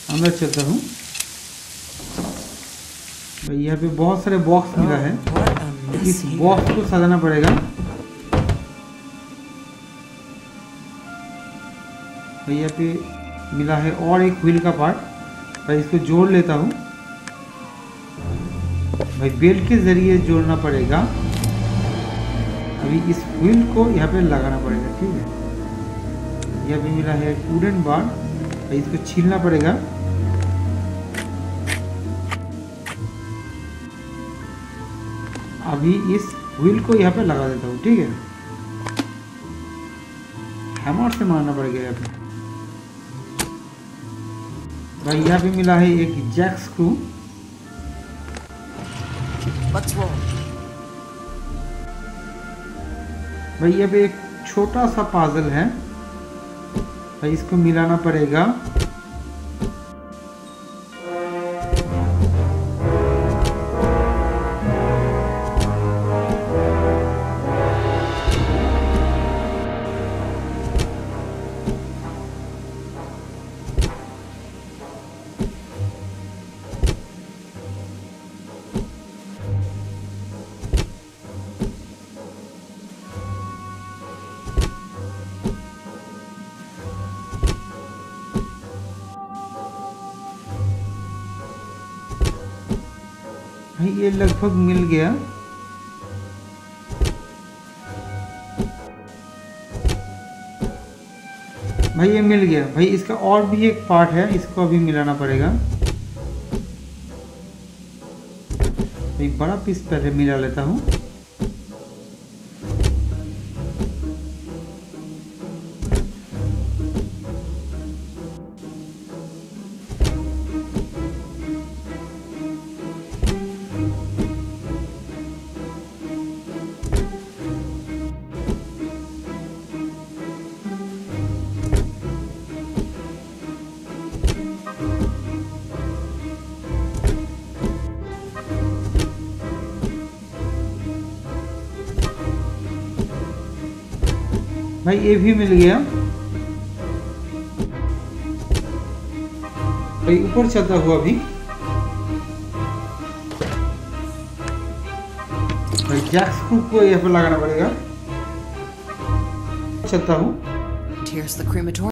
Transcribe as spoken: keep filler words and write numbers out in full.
अंदर चलता हूँ। भाई यहाँ पे बहुत सारे बॉक्स मिला है, इस बॉक्स को सजाना पड़ेगा। भाई यहाँ पे मिला है और एक व्हील का पार्ट, भाई इसको जोड़ लेता हूँ। भाई बेल्ट के जरिए जोड़ना पड़ेगा। अभी इस व्हील को यहाँ पे लगाना पड़ेगा, ठीक है। यहाँ पे मिला है वुडन बार, भाई इसको छीलना पड़ेगा। अभी इस व्हील को यहाँ पे लगा देता हूँ, ठीक है। हैमर से मारना पड़ेगा यहाँ पे। भाई यहाँ पे मिला है एक जैक स्क्रू। भाई यहाँ पे एक छोटा सा पाजल है, भाई इसको मिलाना पड़ेगा। भाई ये लगभग मिल गया। भाई ये मिल गया। भाई इसका और भी एक पार्ट है, इसको अभी मिलाना पड़ेगा। भाई बड़ा पीस पहले मिला लेता हूँ। भाई ये भी मिल गया। भाई ऊपर चलता हुआ भी। भाई जैक स्क्रू को यहाँ पे लगाना पड़ेगा। चलता हूँ।